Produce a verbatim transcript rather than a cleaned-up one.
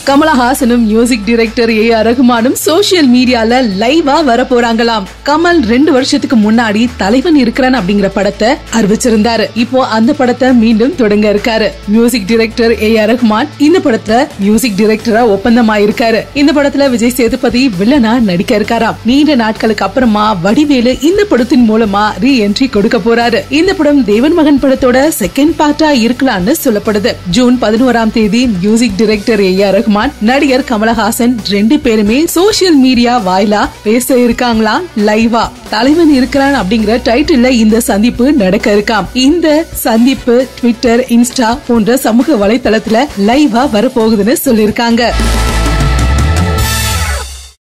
கமலஹாசனும் music director A R ரஹ்மானும் social மீடியால லைவா வர போறாங்களாம். கமல் ரெண்டு வருஷத்துக்கு முன்னாடி தலைவன் இருக்கிறான் அப்படிங்கிற படத்தை அறிவிச்சிருந்தாரு. இப்போ அந்த படத்தை மீண்டும் தொடங்க இருக்காரு. Music director A R Rahman இந்த படத்துல மியூசிக் டைரக்டரா ஒப்பந்தமாயிருக்காரு. இந்த படத்துல விஜய் சேதுபதி வில்லனா நடிக்க இருக்காராம். நீண்ட நாட்களுக்கு அப்புறமா வடிவேலு இந்த படத்தின் மூலமா ரீ என்ட்ரி கொடுக்க போறாரு. இந்த படம் தேவன் மகன் படத்தோட செகண்ட் பார்ட்டா இருக்கலாம்னு சொல்லப்படுது. ஜூன் பதினோராம் தேதி music director A R Rahman, நடிகர் கமலஹாசன் ரெண்டு பேருமே சோசியல் மீடியா வாயிலா பேச இருக்காங்களா லைவா. தலைவன் இருக்கிறான் அப்படிங்கிற டைட்டில்ல இந்த சந்திப்பு நடக்க இருக்காம். இந்த சந்திப்பு ட்விட்டர், இன்ஸ்டா போன்ற சமூக வலைதளத்துல லைவா வரப்போகுதுன்னு சொல்லிருக்காங்க.